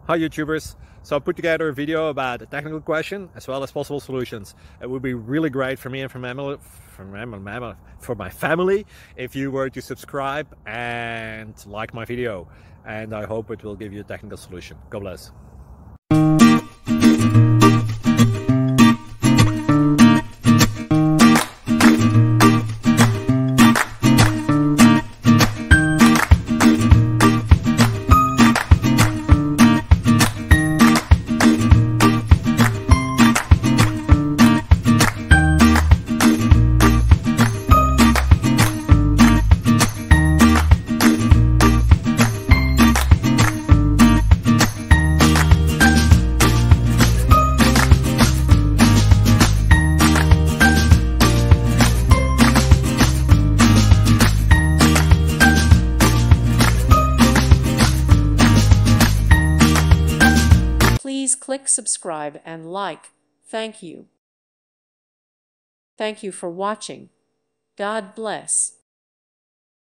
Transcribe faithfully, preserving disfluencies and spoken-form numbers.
Hi YouTubers! So I put together a video about a technical question as well as possible solutions. It would be really great for me and for, mammal, for, mammal, for my family if you were to subscribe and like my video. And I hope it will give you a technical solution. God bless. Please click subscribe and like. Thank you. Thank you for watching. God bless.